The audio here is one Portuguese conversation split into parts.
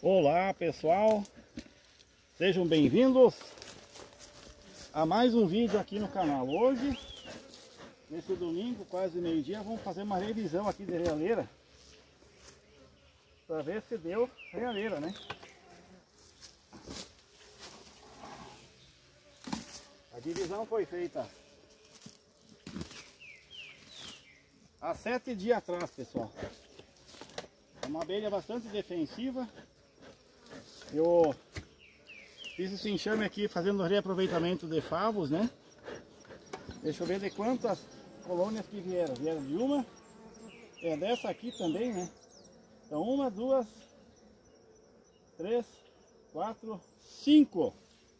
Olá pessoal, sejam bem-vindos a mais um vídeo aqui no canal. Hoje, nesse domingo, quase meio-dia, vamos fazer uma revisão aqui de realeira para ver se deu realeira, né? A divisão foi feita há 7 dias atrás, pessoal. É uma abelha bastante defensiva. Eu fiz esse enxame aqui fazendo reaproveitamento de favos, né? Deixa eu ver de quantas colônias que vieram. Vieram de uma, dessa aqui também, né? Então 1, 2, 3, 4, 5.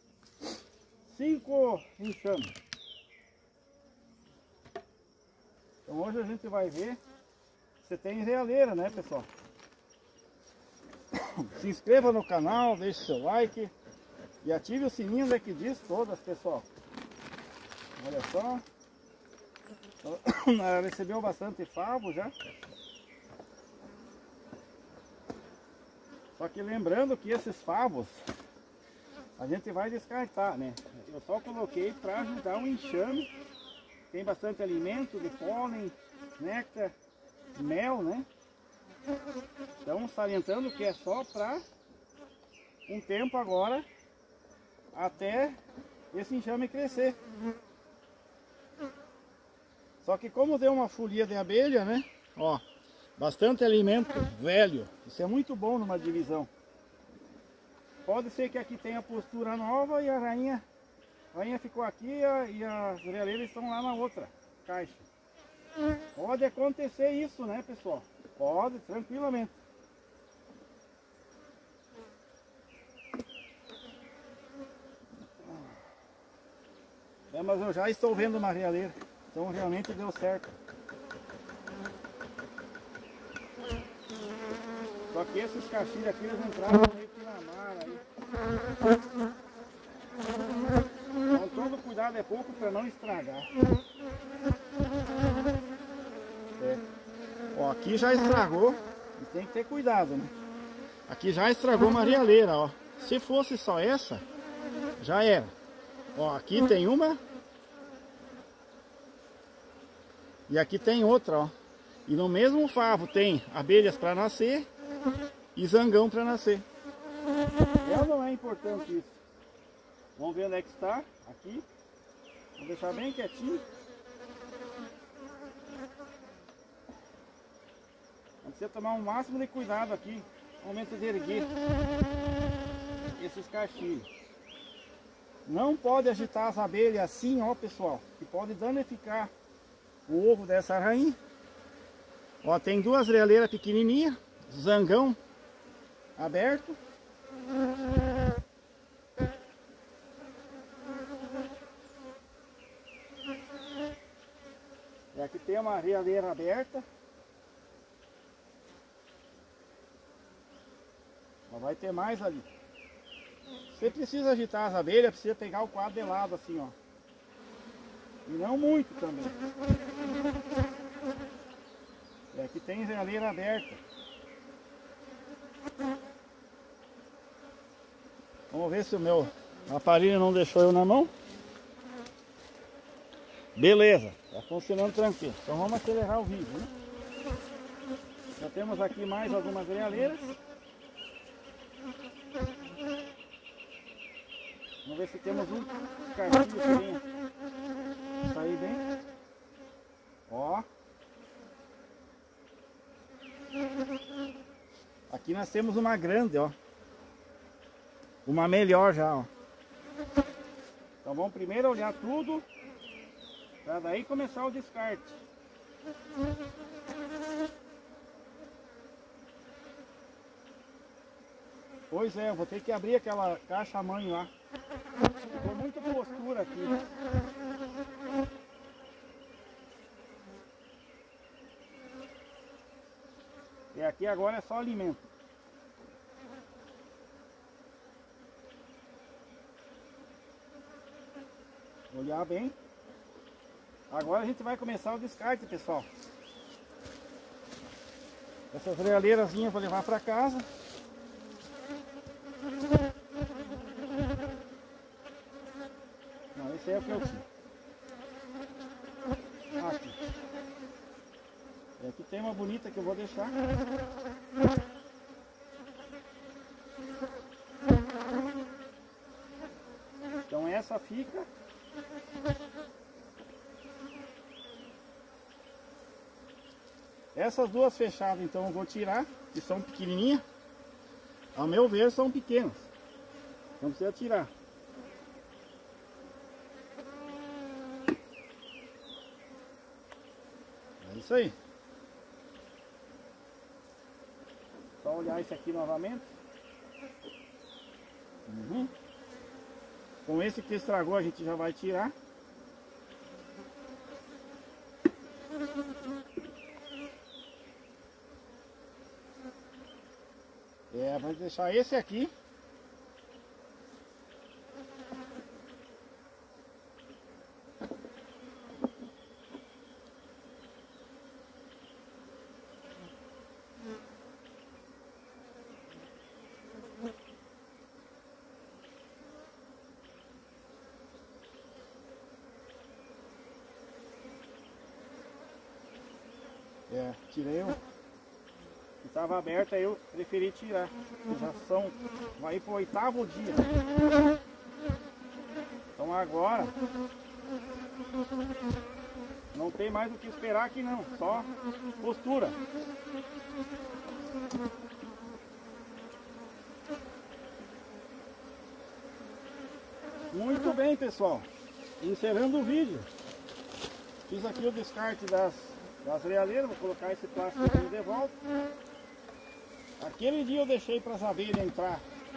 5 enxames. Então hoje a gente vai ver se tem realeira, né, pessoal? Se inscreva no canal, deixe seu like e ative o sininho daqui diz todas, pessoal. Olha só, ela recebeu bastante favo já. Só que lembrando que esses favos a gente vai descartar, né? Eu só coloquei para ajudar o enxame. Tem bastante alimento de pólen, néctar, mel, né? Então, salientando que é só para um tempo agora, até esse enxame crescer. Só que como deu uma folia de abelha, né? Ó, bastante alimento velho. Isso é muito bom numa divisão. Pode ser que aqui tenha postura nova e a rainha ficou aqui e as realeiras estão lá na outra caixa. Pode acontecer isso, né, pessoal? Pode, tranquilamente. Mas eu já estou vendo uma realeira, então realmente deu certo. Só que esses cachilhos aqui, eles entraram meio que na mar aí. Então todo cuidado é pouco para não estragar. Ó, aqui já estragou e tem que ter cuidado, né? Aqui já estragou uma realeira, ó. Se fosse só essa, já era. Ó, aqui tem uma e aqui tem outra, ó. E no mesmo favo tem abelhas para nascer e zangão para nascer. Não é importante isso. Vamos ver onde é que está. Aqui. Vou deixar bem quietinho. Precisa tomar o máximo de cuidado aqui no momento de erguer esses cachilhos. Não pode agitar as abelhas assim, ó, pessoal, que pode danificar o ovo dessa rainha. Ó, tem duas realeiras pequenininhas, zangão aberto. E aqui tem uma realeira aberta. Vai ter mais ali. Você precisa agitar as abelhas, precisa pegar o quadro de lado assim, ó. E não muito também. E aqui tem realeira aberta. Vamos ver se o meu aparelho não deixou eu na mão. Beleza, tá funcionando tranquilo. Então vamos acelerar o vídeo, né? Já temos aqui mais algumas realeiras. Vamos ver se temos um cachilho que venha sair bem. Ó. Aqui nós temos uma grande, ó. Uma melhor já, ó. Então vamos primeiro olhar tudo, para daí começar o descarte. Pois é, eu vou ter que abrir aquela caixa mãe lá. Ficou muita postura aqui. E aqui agora é só alimento. Olhar bem. Agora a gente vai começar o descarte, pessoal. Essas realeirazinhas eu vou levar para casa. Esse é o que eu fiz. Aqui. E aqui tem uma bonita que eu vou deixar. Então essa fica. Essas duas fechadas então eu vou tirar, que são pequenininhas. Ao meu ver são pequenas. Não precisa tirar. É isso aí. Só olhar esse aqui novamente. Com esse que estragou a gente já vai tirar. Vai deixar esse aqui. Tirei o que estava aberto, aí eu preferi tirar. Já são, vai para o 8º dia. Então agora não tem mais o que esperar aqui não, só postura. Muito bem, pessoal, encerrando o vídeo. Fiz aqui o descarte das realeiras, vou colocar esse plástico aqui de volta. Aquele dia eu deixei para as abelhas entrar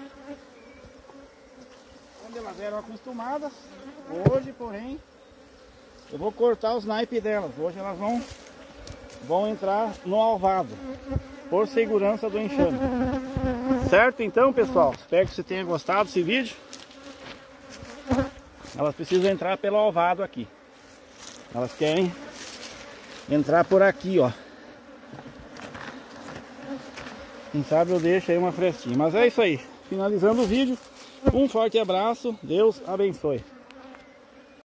onde elas eram acostumadas. Hoje, porém, eu vou cortar os naipes delas. Hoje elas vão entrar no alvado, por segurança do enxame. Certo então, pessoal? Espero que você tenha gostado desse vídeo. Elas precisam entrar pelo alvado aqui. Elas querem entrar por aqui, ó. Quem sabe eu deixo aí uma frestinha. Mas é isso aí. Finalizando o vídeo. Um forte abraço. Deus abençoe.